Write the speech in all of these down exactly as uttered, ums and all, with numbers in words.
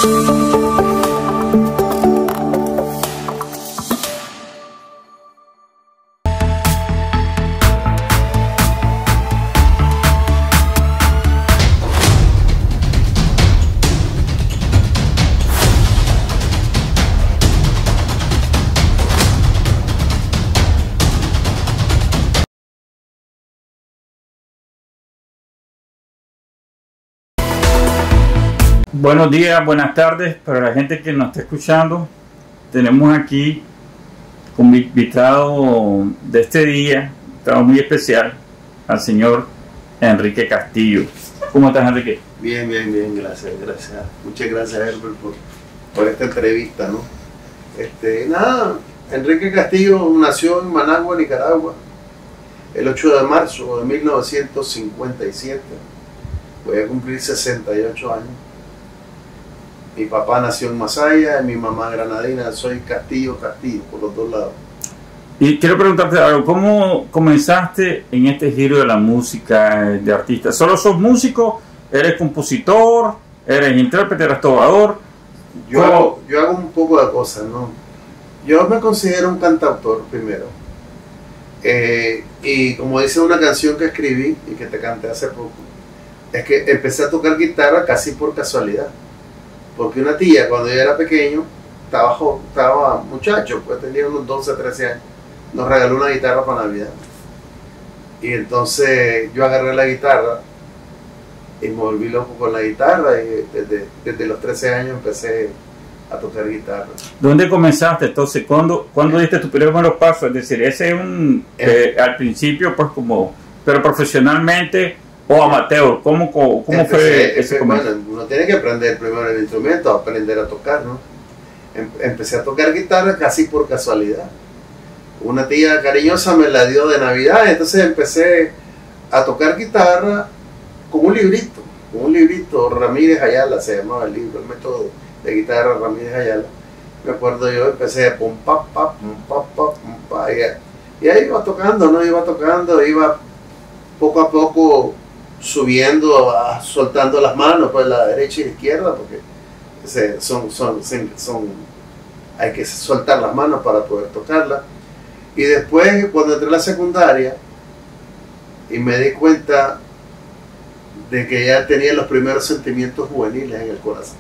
Buenos días, buenas tardes para la gente que nos está escuchando. Tenemos aquí como invitado de este día, invitado muy especial, al señor Enrique Castillo. ¿Cómo estás, Enrique? Bien, bien, bien, gracias, gracias. Muchas gracias, Herbert, por, por esta entrevista, ¿no? Este, nada, Enrique Castillo nació en Managua, Nicaragua, el ocho de marzo de mil novecientos cincuenta y siete. Voy a cumplir sesenta y ocho años. Mi papá nació en Masaya, mi mamá granadina. Soy Castillo, Castillo, por los dos lados. Y quiero preguntarte algo, ¿cómo comenzaste en este giro de la música de artista? ¿Solo sos músico? ¿Eres compositor? ¿Eres intérprete? ¿Eres trovador? Yo hago, yo hago un poco de cosas, ¿no? Yo me considero un cantautor primero. Eh, y como dice una canción que escribí y que te canté hace poco, es que empecé a tocar guitarra casi por casualidad. Porque una tía, cuando yo era pequeño, estaba, estaba muchacho, pues tenía unos doce, trece años, nos regaló una guitarra para Navidad. Y entonces yo agarré la guitarra y me volví loco con la guitarra, y desde, desde los trece años empecé a tocar guitarra. ¿Dónde comenzaste? Entonces, ¿cuándo, ¿cuándo diste tu primer paso? Es decir, ese es un, eh, al principio, pues como, pero profesionalmente o amateur, ¿cómo, cómo, cómo empecé, fue ese comienzo? Bueno, uno tiene que aprender primero el instrumento, aprender a tocar, ¿no? Empecé a tocar guitarra casi por casualidad. Una tía cariñosa me la dio de Navidad, entonces empecé a tocar guitarra con un librito, con un librito, Ramírez Ayala se llamaba el libro, el método de guitarra Ramírez Ayala. Me acuerdo yo, empecé a pum pa pa, pum pa pa, pum pa, y, y ahí iba tocando, ¿no? Iba tocando, iba poco a poco subiendo, a, soltando las manos, pues la derecha y la izquierda, porque se, son, son, son, hay que soltar las manos para poder tocarla. Y después, cuando entré a la secundaria y me di cuenta de que ya tenía los primeros sentimientos juveniles en el corazón,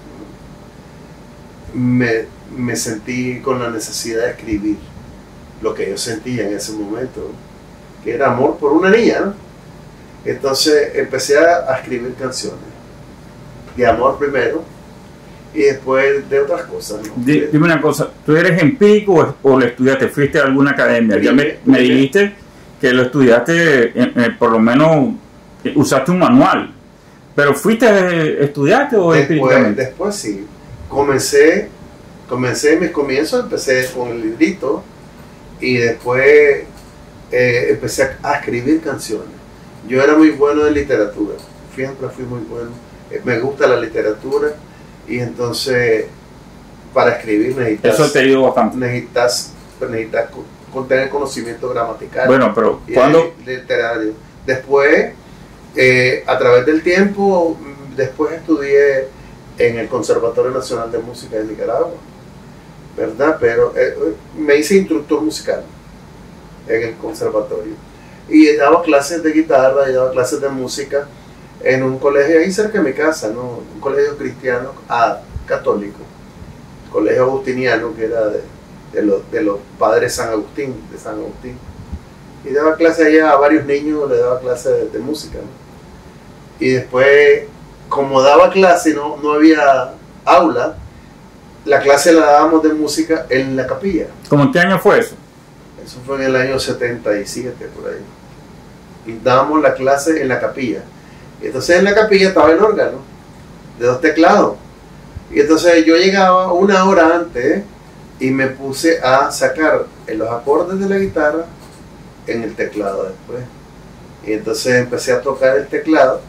me, me sentí con la necesidad de escribir lo que yo sentía en ese momento, que era amor por una niña, ¿no? Entonces empecé a, a escribir canciones de amor primero y después de otras cosas, ¿no? D dime una cosa, ¿tú eres empírico o, o lo estudiaste? ¿Fuiste a alguna academia? Ya me, me dijiste que lo estudiaste, eh, eh, por lo menos eh, usaste un manual, pero ¿fuiste estudiaste o después, empíricamente? Después sí, comencé, comencé mis comienzos, empecé con el librito y después eh, empecé a, a escribir canciones. Yo era muy bueno en literatura, siempre fui muy bueno, me gusta la literatura y entonces para escribir necesitas, eso te ayudó bastante. necesitas, necesitas con tener conocimiento gramatical. Bueno, pero cuando literario. Después, eh, a través del tiempo, después estudié en el Conservatorio Nacional de Música de Nicaragua, ¿verdad? Pero eh, me hice instructor musical en el conservatorio. Y daba clases de guitarra y daba clases de música en un colegio ahí cerca de mi casa, ¿no? Un colegio cristiano, ah, católico, colegio agustiniano, que era de, de, los, de los padres San Agustín, de San Agustín. Y daba clases allá a varios niños, le daba clases de, de música, ¿no? Y después, como daba clase, no, no había aula, la clase la dábamos de música en la capilla. ¿Cómo en qué año fue eso? Eso fue en el año setenta y siete, por ahí. Y dábamos la clase en la capilla. Y entonces en la capilla estaba el órgano de dos teclados. Y entonces yo llegaba una hora antes y me puse a sacar los acordes de la guitarra en el teclado después. Y entonces empecé a tocar el teclado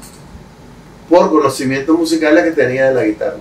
por conocimientos musicales que tenía de la guitarra.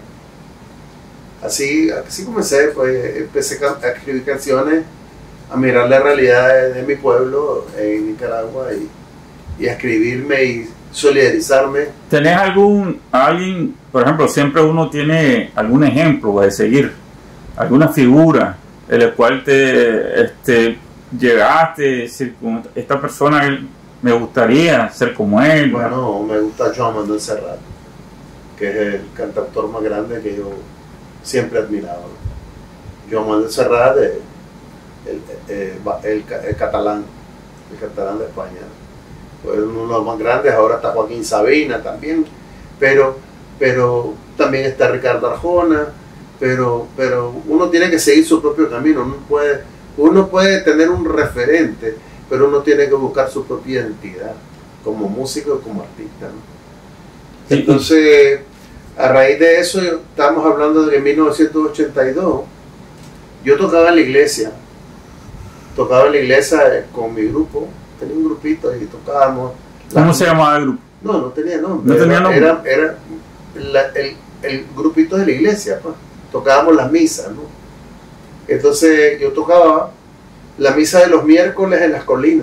Así, así comencé, pues empecé a escribir canciones, a mirar la realidad de, de mi pueblo en Nicaragua y, y a escribirme y solidarizarme. ¿Tenés algún, alguien, por ejemplo, siempre uno tiene algún ejemplo de seguir, alguna figura en la cual te este, llegaste, decir, esta persona me gustaría ser como él? Bueno, me gusta Joan Manuel Serrat, que es el cantautor más grande que yo siempre he admirado. Joan Manuel Serrat, el, el, el, el, el catalán, el catalán de España. Fue uno de los más grandes. Ahora está Joaquín Sabina también, pero, pero también está Ricardo Arjona, pero, pero uno tiene que seguir su propio camino. Uno puede, uno puede tener un referente, pero uno tiene que buscar su propia identidad como músico y como artista, ¿no? Entonces, a raíz de eso, estamos hablando de que en mil novecientos ochenta y dos yo tocaba en la iglesia, tocaba en la iglesia con mi grupo, tenía un grupito y tocábamos. ¿Cómo se llamaba el grupo? No, no tenía nombre. No tenía nombre. Era, era la, el, el grupito de la iglesia, pues. Tocábamos las misas, ¿no? Entonces yo tocaba la misa de los miércoles en las colinas,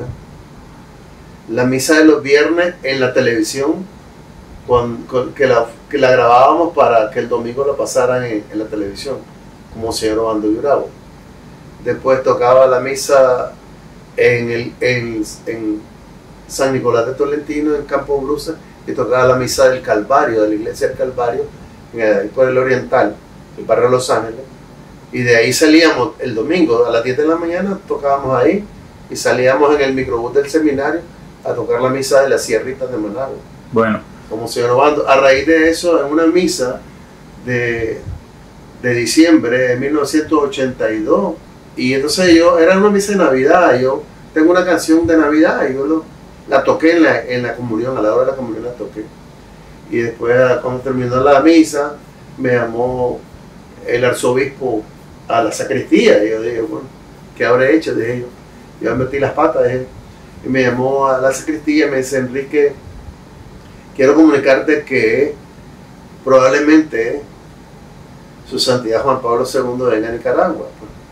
la misa de los viernes en la televisión, con, con, que, la, que la grabábamos para que el domingo la pasaran en, en la televisión, como señor Obando y Bravo. Después tocaba la misa en, el, en, en San Nicolás de Tolentino, en Campo Brusa, y tocaba la misa del Calvario, de la iglesia del Calvario, en, por el Oriental, el barrio de Los Ángeles. Y de ahí salíamos el domingo a las diez de la mañana, tocábamos ahí, y salíamos en el microbús del seminario a tocar la misa de las Sierritas de Managua. Bueno. Como señor Obando. A raíz de eso, en una misa de, de diciembre de mil novecientos ochenta y dos, y entonces yo, era una misa de Navidad, yo tengo una canción de Navidad, y yo lo, la toqué en la, en la comunión, a la hora de la comunión la toqué. Y después, cuando terminó la misa, me llamó el arzobispo a la sacristía, y yo dije, bueno, ¿qué habré hecho? Dije yo, yo metí las patas, dije, y me llamó a la sacristía y me dice, Enrique, quiero comunicarte que probablemente su santidad Juan Pablo segundo venga a Nicaragua.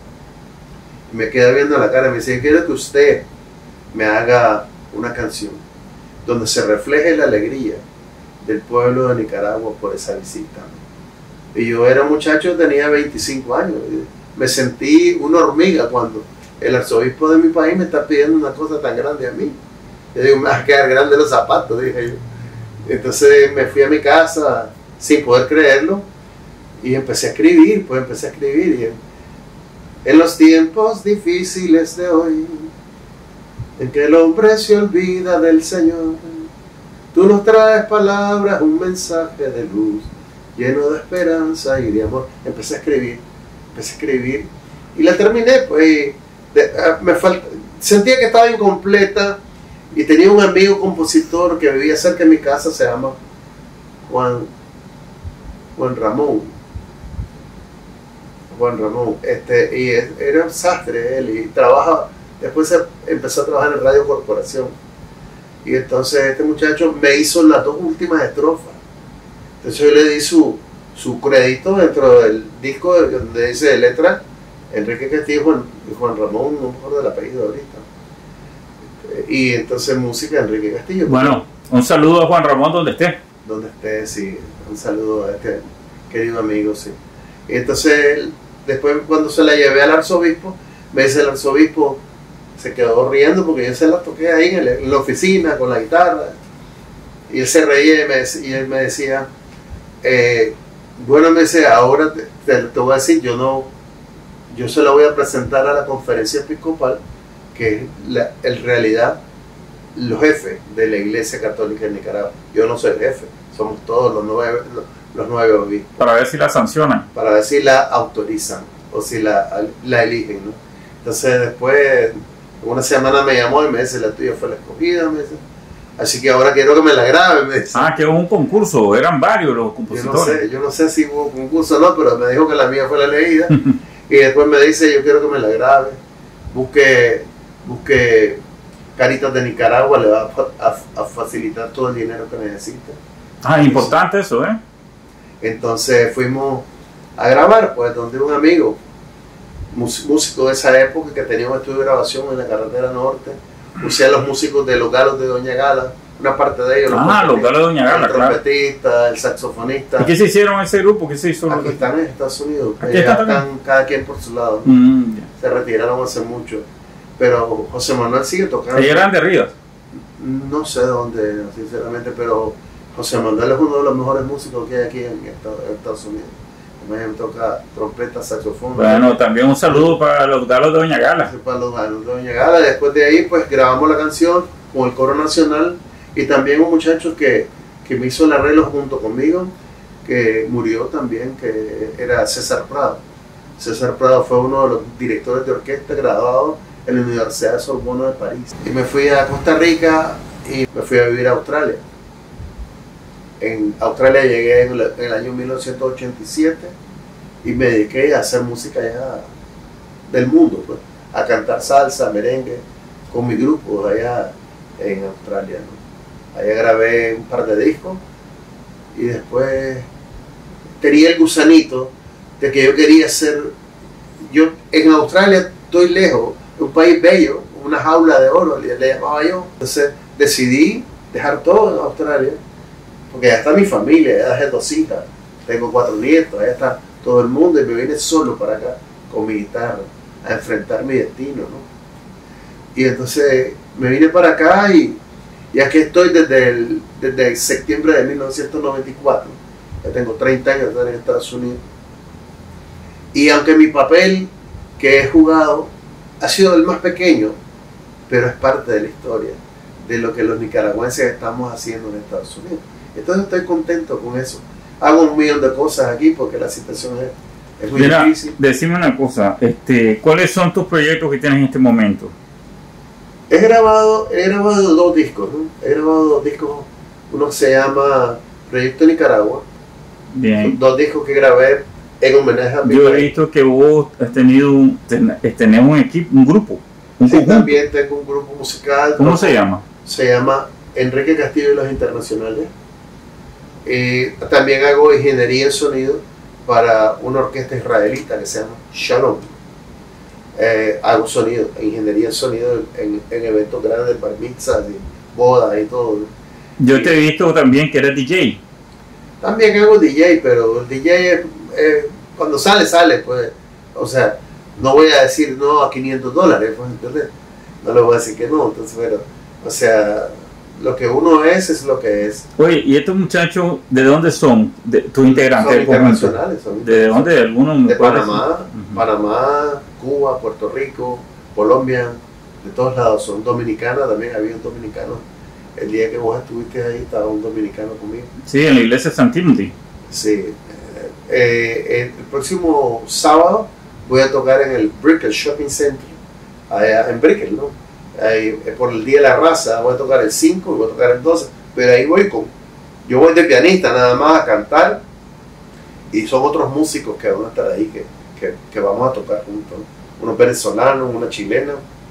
Y me queda viendo la cara y me dice, quiero que usted me haga una canción donde se refleje la alegría del pueblo de Nicaragua por esa visita. Y yo era muchacho, tenía veinticinco años, me sentí una hormiga cuando el arzobispo de mi país me está pidiendo una cosa tan grande a mí. Yo digo, me va a quedar grande los zapatos, dije yo. Entonces me fui a mi casa sin poder creerlo y empecé a escribir, pues empecé a escribir. Y en los tiempos difíciles de hoy, en que el hombre se olvida del Señor, tú nos traes palabras, un mensaje de luz, lleno de esperanza y de amor. Empecé a escribir, empecé a escribir y la terminé, pues de, me falta, sentía que estaba incompleta. Y tenía un amigo compositor que vivía cerca de mi casa, se llama Juan, Juan Ramón. Juan Ramón, este, y era un sastre él, y trabaja, después se empezó a trabajar en Radio Corporación. Y entonces este muchacho me hizo las dos últimas estrofas. Entonces yo le di su, su crédito dentro del disco donde dice letra Enrique Castillo Juan, Juan Ramón, no me acuerdo del apellido ahorita. Y entonces música Enrique Castillo. Bueno, un saludo a Juan Ramón donde esté. Donde esté, sí. Un saludo a este querido amigo, sí. Y entonces, después cuando se la llevé al arzobispo, me dice el arzobispo, se quedó riendo porque yo se la toqué ahí en, el, en la oficina con la guitarra. Y él se reía y, me, y él me decía, eh, bueno, me dice, ahora te, te, te voy a decir, yo no, yo se la voy a presentar a la conferencia episcopal, que es la, en realidad los jefes de la Iglesia Católica en Nicaragua. Yo no soy el jefe, somos todos los nueve, los, los nueve obispos. Para ver si la sancionan. Para ver si la autorizan o si la, la eligen, ¿no? Entonces después, una semana me llamó y me dice, la tuya fue la escogida, me dice. Así que ahora quiero que me la grabe, me dice. Ah, que hubo un concurso, eran varios los compositores. Yo no sé, yo no sé si hubo concurso o no, pero me dijo que la mía fue la elegida. Y después me dice, yo quiero que me la grabe. Busque, busque Caritas de Nicaragua, le va a, a, a facilitar todo el dinero que necesita. Ah, importante eso, ¿eh? Entonces fuimos a grabar, pues, donde un amigo, músico de esa época, que tenía un estudio de grabación en la carretera norte. Puse a los músicos de los Galos de Doña Gala, una parte de ellos. Ah, los Galos de Doña Gala, el claro. trompetista, el saxofonista. ¿Y qué se hicieron ese grupo? ¿Qué se hizo? Aquí están en Estados Unidos. Aquí Ellos están están cada quien por su lado. Mm, Se retiraron hace mucho. Pero José Manuel sigue tocando. ellos eran de Rivas. No sé dónde, sinceramente, pero José Manuel es uno de los mejores músicos que hay aquí en Estados Unidos. También toca trompeta, saxofón. Bueno, también un saludo para los Galos de Doña Gala. Para los Galos de Doña Gala. Después de ahí, pues grabamos la canción con el coro nacional y también un muchacho que, que me hizo el arreglo junto conmigo, que murió también, que era César Prado. César Prado fue uno de los directores de orquesta graduados en la Universidad de Sorbona de París. Y me fui a Costa Rica y me fui a vivir a Australia. En Australia llegué en el, en el año mil novecientos ochenta y siete y me dediqué a hacer música allá del mundo, pues, a cantar salsa, merengue, con mi grupo allá en Australia, ¿no? Allá grabé un par de discos y después tenía el gusanito de que yo quería ser, yo en Australia estoy lejos, un país bello, una jaula de oro, le, le llamaba yo. Entonces decidí dejar todo en Australia, porque allá está mi familia, allá dejé dos hijas, tengo cuatro nietos, allá está todo el mundo y me vine solo para acá con mi guitarra a enfrentar mi destino, ¿no? Y entonces me vine para acá y, y aquí estoy desde, el, desde septiembre de mil novecientos noventa y cuatro, ya tengo treinta años de estar en Estados Unidos. Y aunque mi papel que he jugado ha sido el más pequeño, pero es parte de la historia, de lo que los nicaragüenses estamos haciendo en Estados Unidos. Entonces estoy contento con eso. Hago un millón de cosas aquí porque la situación es, es muy Mira, difícil. Decime una cosa, este, ¿cuáles son tus proyectos que tienes en este momento? He grabado, he grabado dos discos, ¿no? He grabado dos discos, uno se llama Proyecto Nicaragua. Bien. Son dos discos que grabé en homenaje a mi Yo he país. visto que vos has tenido un, ten- tenés un equipo, un grupo, un Sí, conjunto. también tengo un grupo musical. ¿Cómo se llama? Se llama Enrique Castillo y los Internacionales. Y también hago ingeniería en sonido para una orquesta israelita que se llama Shalom. Eh, hago sonido, ingeniería en sonido en, en eventos grandes, bar mitzvahs, y bodas y todo. Yo te he visto también que eres D J. También hago D J, pero el D J es, eh, cuando sale, sale, pues. O sea, no voy a decir no a quinientos dólares, pues, ¿entendés? No le voy a decir que no, entonces, pero, o sea, lo que uno es, es lo que es. Oye, ¿y estos muchachos de dónde son? De, tus integrantes Son del conjunto. internacionales, son ¿De dónde? ¿De algunos? De Panamá, Ujú. Panamá, Cuba, Puerto Rico, Colombia, de todos lados. Son dominicanas, también había un dominicano. El día que vos estuviste ahí estaba un dominicano conmigo. Sí, en la iglesia de San Timothy. Sí. Eh, eh, el próximo sábado voy a tocar en el Brickell Shopping Center, allá en Brickell, ¿no? Ahí, eh, por el Día de la Raza, voy a tocar el cinco y voy a tocar el doce, pero ahí voy con, yo voy de pianista nada más a cantar y son otros músicos que van a estar ahí que, que, que vamos a tocar juntos, unos venezolanos, una chilena,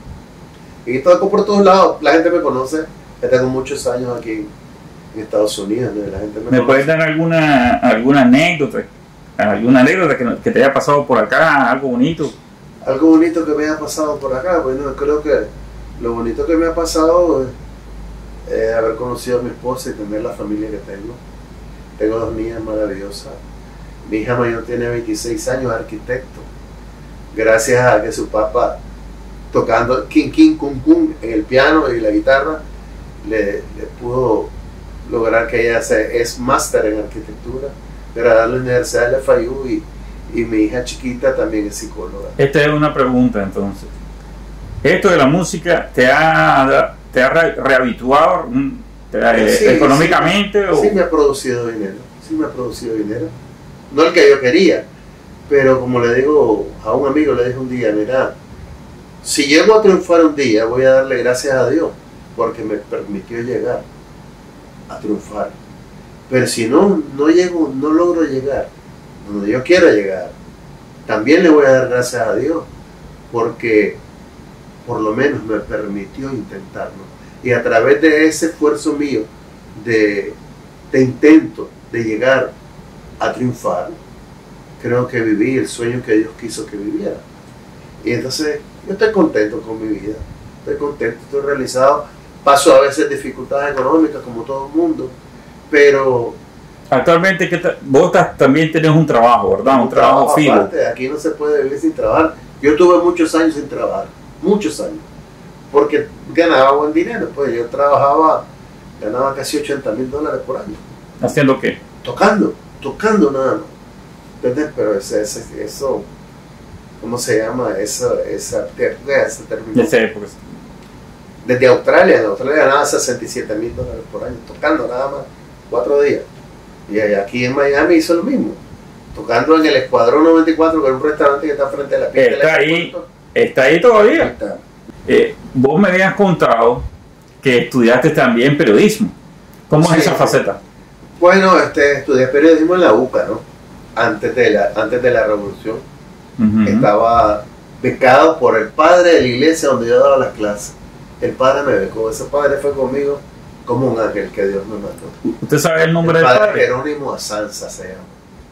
y toco por todos lados. La gente me conoce, ya tengo muchos años aquí en Estados Unidos, ¿no? La gente me, ¿Me conoce. puedes dar alguna, alguna anécdota? ¿Alguna anécdota que, que te haya pasado por acá? ¿Algo bonito? Algo bonito que me haya pasado por acá. Bueno, creo que lo bonito que me ha pasado es eh, haber conocido a mi esposa y tener la familia que tengo. Tengo dos niñas maravillosas. Mi hija mayor tiene veintiséis años, arquitecto. Gracias a que su papá, tocando kin, kin, kun, kun en el piano y la guitarra, le, le pudo lograr que ella se, es máster en arquitectura, graduada en la Universidad de F I U, y, y mi hija chiquita también es psicóloga. Esta es una pregunta entonces. ¿Esto de la música te ha, te ha re- rehabituado mm, te ha, eh, Sí, económicamente? sí, o... sí me ha producido dinero, sí me ha producido dinero. No el que yo quería, pero como le digo a un amigo, le dije un día, mira, si llego a triunfar un día, voy a darle gracias a Dios, porque me permitió llegar a triunfar. Pero si no, no llego, no logro llegar donde yo quiero llegar, también le voy a dar gracias a Dios, porque por lo menos me permitió intentarlo. Y a través de ese esfuerzo mío, de, de intento de llegar a triunfar, creo que viví el sueño que Dios quiso que viviera. Y entonces yo estoy contento con mi vida, estoy contento, estoy realizado, paso a veces dificultades económicas como todo el mundo, pero... Actualmente ¿qué vos también tenés un trabajo, ¿verdad? Un, un trabajo, trabajo fijo. Aparte, aquí no se puede vivir sin trabajar. Yo tuve muchos años sin trabajar, muchos años, porque ganaba buen dinero, pues yo trabajaba, ganaba casi ochenta mil dólares por año. ¿Haciendo qué? Tocando, tocando nada más. ¿Entendés? Pero ese, ese, eso, ¿cómo se llama? Esa, esa, esa término. Esa época. Desde Australia, en Australia ganaba sesenta y siete mil dólares por año, tocando nada más, cuatro días. Y aquí en Miami hizo lo mismo, tocando en el Escuadrón noventa y cuatro, que es un restaurante que está frente a la pista. Está ahí, está ahí todavía. Está. Eh, vos me habías contado que estudiaste también periodismo. ¿Cómo sí, es esa sí. faceta? Bueno, este, estudié periodismo en la U C A, ¿no? Antes de la, antes de la revolución. Uh-huh. Estaba becado por el padre de la iglesia donde yo daba las clases. El padre me becó, ese padre fue conmigo como un ángel que Dios me mandó. ¿Usted sabe el nombre el del padre? padre? Jerónimo Azanza se llama.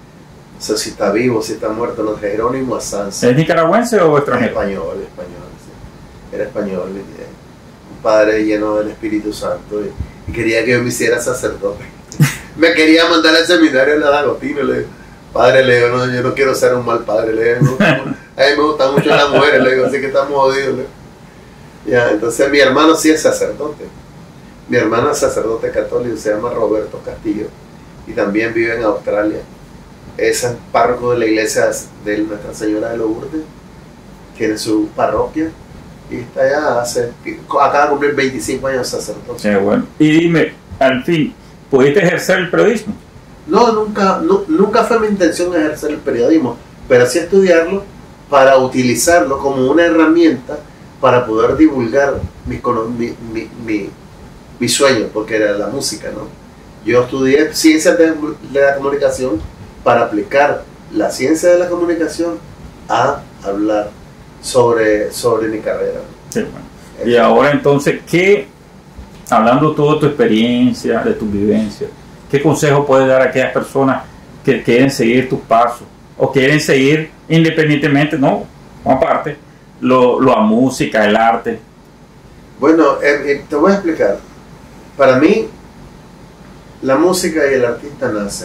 O sea, si está vivo, si está muerto, no, Jerónimo Azanza. ¿Es nicaragüense o extranjero? Español, español, sí. Era español. Un padre lleno del Espíritu Santo y, y quería que yo me hiciera sacerdote. Me quería mandar al seminario de la D'Agostino. Le digo, padre, le digo, no, yo no quiero ser un mal padre. Le digo, no, a mí me gustan mucho las mujeres, le digo, así que estamos jodidos. Le digo. Ya, entonces mi hermano sí es sacerdote. Mi hermano es sacerdote católico, se llama Roberto Castillo y también vive en Australia. Es el párroco de la iglesia de Nuestra Señora de Lourdes, tiene su parroquia y está allá hace, acaba de cumplir veinticinco años de sacerdote. Eh, bueno. Y dime, al fin, ¿pudiste ejercer el periodismo? No, nunca, no, nunca fue mi intención ejercer el periodismo, pero sí estudiarlo para utilizarlo como una herramienta para poder divulgar mi, mi, mi, mi, mi sueño, porque era la música, ¿no? Yo estudié ciencias de, de la comunicación para aplicar la ciencia de la comunicación a hablar sobre, sobre mi carrera. Sí, bueno. Y ahora entonces, ¿qué, hablando toda tu experiencia, de tu vivencia, qué consejo puedes dar a aquellas personas que quieren seguir tus pasos o quieren seguir independientemente, no, aparte, lo, lo a música, el arte? Bueno, eh, eh, te voy a explicar. Para mí, la música y el artista nacen,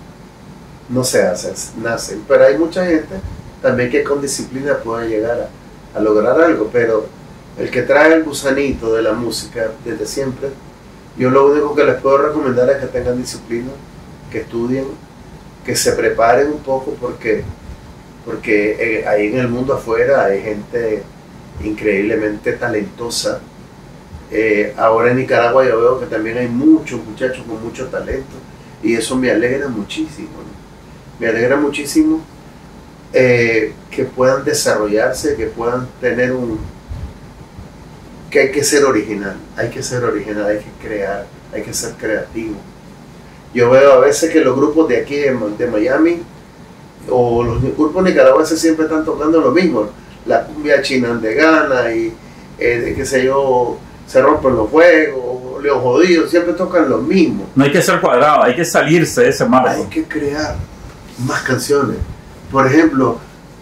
no se hacen, nacen. Pero hay mucha gente también que con disciplina puede llegar a, a lograr algo. Pero el que trae el gusanito de la música desde siempre, yo lo único que les puedo recomendar es que tengan disciplina, que estudien, que se preparen un poco, porque, porque ahí en el mundo afuera hay gente increíblemente talentosa. Eh, ahora en Nicaragua yo veo que también hay muchos muchachos con mucho talento y eso me alegra muchísimo, ¿no? Me alegra muchísimo eh, que puedan desarrollarse, que puedan tener un... que hay que ser original, hay que ser original, hay que crear, hay que ser creativo. Yo veo a veces que los grupos de aquí de, de Miami o los grupos nicaragüenses siempre están tocando lo mismo, la cumbia chinandegana y eh, qué sé yo, se rompen los juegos, los jodidos, siempre tocan lo mismo. No hay que ser cuadrado, hay que salirse de ese marco. Hay que crear más canciones. Por ejemplo,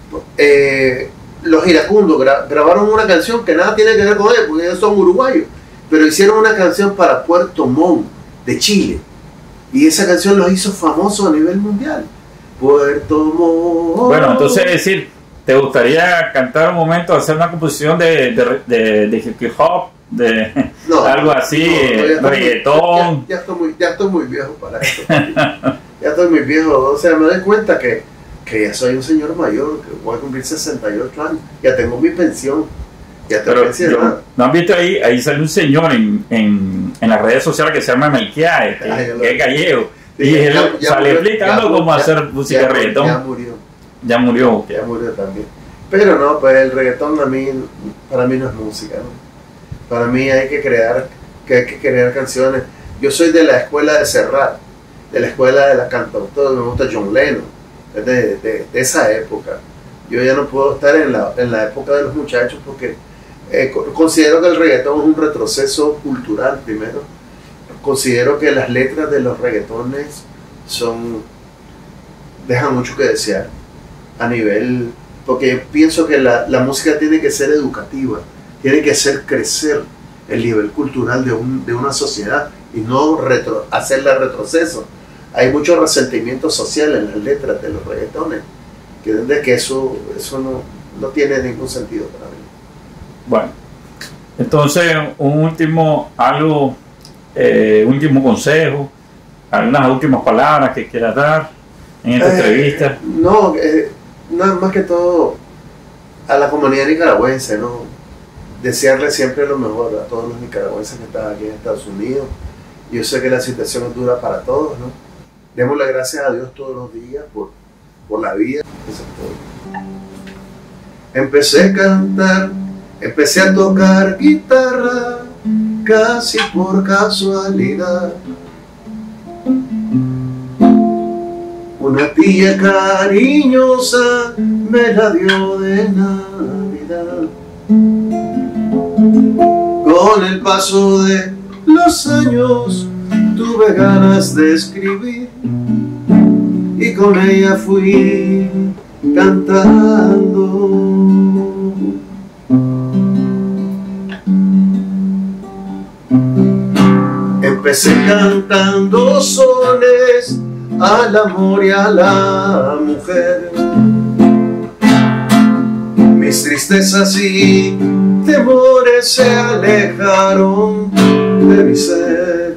eh, los Iracundos gra grabaron una canción que nada tiene que ver con ellos, porque ellos son uruguayos, pero hicieron una canción para Puerto Montt, de Chile, y esa canción los hizo famosos a nivel mundial. Puerto Montt. Bueno, entonces es decir, ¿te gustaría cantar un momento, hacer una composición de, de, de, de hip hop? De no, algo así, no, no, reggaetón. Ya, ya, estoy muy, ya estoy muy viejo para esto. Ya estoy muy viejo, o sea, me doy cuenta que, que ya soy un señor mayor, que voy a cumplir sesenta y ocho años, ya tengo mi pensión, ya estoy pensionado. ¿No has visto ahí? Ahí sale un señor en, en, en las redes sociales que se llama Melquiades, que, Ay, que es gallego, sí, y él ya, ya sale murió, explicando ya, cómo ya, hacer música de reggaetón. Ya murió. Ya murió. Ya murió también. Pero no, pues el reggaetón a mí, para mí no es música, ¿no? Para mí hay que crear, que hay que crear canciones. Yo soy de la escuela de Serrat, de la escuela de la cantautora, me gusta John Lennon, de, de, de, de esa época. Yo ya no puedo estar en la, en la época de los muchachos porque eh, considero que el reggaetón es un retroceso cultural primero. Considero que las letras de los reggaetones son, dejan mucho que desear a nivel, porque pienso que la, la música tiene que ser educativa, tiene que hacer crecer el nivel cultural de, un, de una sociedad y no retro, hacerle retroceso. Hay mucho resentimiento social en las letras de los reggaetones, que desde que eso, eso no, no tiene ningún sentido para mí. Bueno, entonces un último, algo, eh, último consejo, algunas últimas palabras que quieras dar en esta eh, entrevista. No, eh, nada más que todo a la comunidad nicaragüense, ¿no? Desearle siempre lo mejor a todos los nicaragüenses que están aquí en Estados Unidos. Yo sé que la situación es dura para todos, ¿no? Démosle gracias a Dios todos los días por, por la vida. Eso es todo. Empecé a cantar, empecé a tocar guitarra, casi por casualidad. Una tía cariñosa me la dio de Navidad. Con el paso de los años tuve ganas de escribir y con ella fui cantando. Empecé cantando sones al amor y a la mujer, mis tristezas y temores se alejaron de mi ser.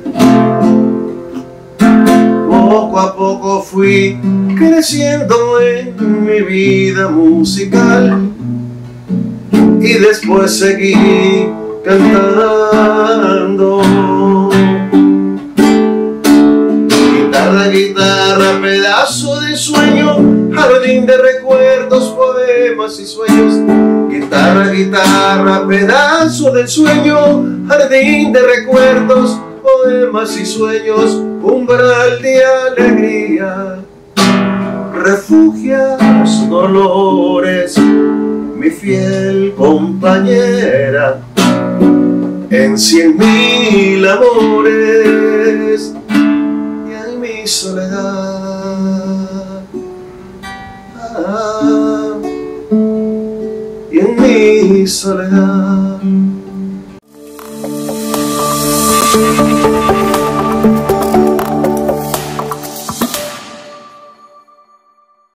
Poco a poco fui creciendo en mi vida musical y después seguí cantando. Guitarra, guitarra, pedazo de sueño, jardín de recuerdos, poemas y sueños. Guitarra, guitarra, pedazo de sueño, jardín de recuerdos, poemas y sueños, umbral de alegría. Refugia los dolores, mi fiel compañera, en cien mil amores y en mi soledad. Ah, y en mi soledad.